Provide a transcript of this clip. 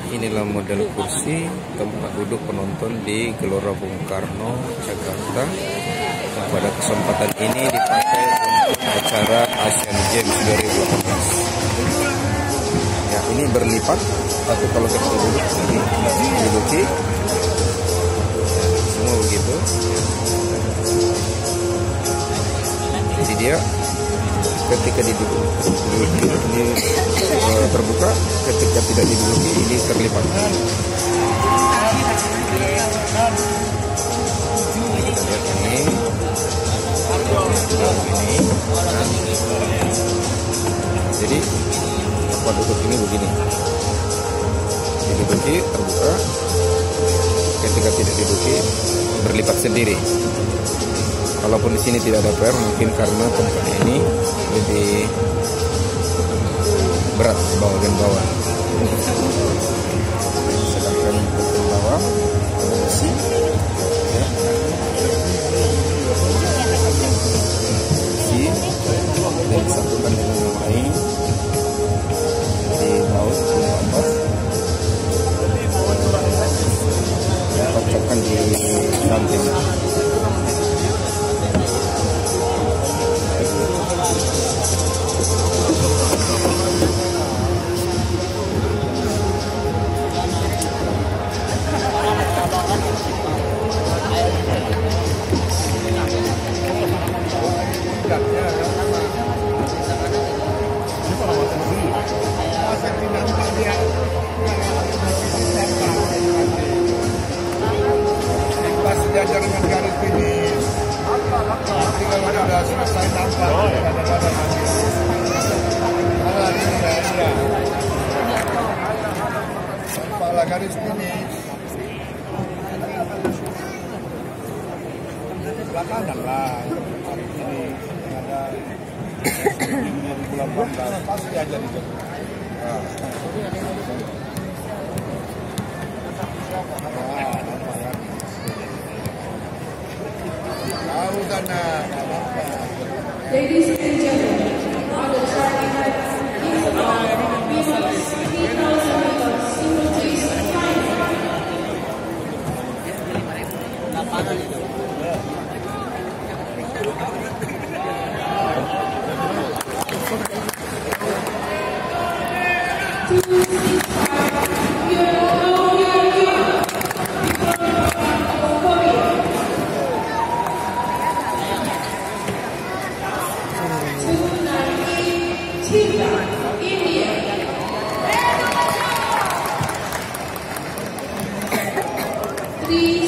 Inilah model kursi tempat duduk penonton di Gelora Bung Karno, Jakarta. Yang pada kesempatan ini dipakai untuk acara Asian Games 2018. Ya, ini berlipat, tapi kalau kita duduk diduduki semua begitu. Jadi dia ketika diduduki ini terbuka, ketika tidak diduduki ini terlipat. Kita lihat ini, jadi tempat duduk ini begini, diduduki terbuka, ketika tidak diduduki berlipat sendiri. Kalaupun di sini tidak ada PR, mungkin karena tempat ini lebih berat bagian bawah. Sedangkan bagian bawah besi, ya, besi dan disatukan dengan yang lain di baut atas, ditancapkan di samping. Sejajar dengan garis finish. Nanti kalau sudah selesai tampak, kadang-kadang habis. Kalau ini ya, kepala garis finish. Belakangan lah. Ini ada 2018 pasti aja gitu. Ladies and gentlemen, on the starting line, in the bar, females, 3,000 meters, simultaneous final. India.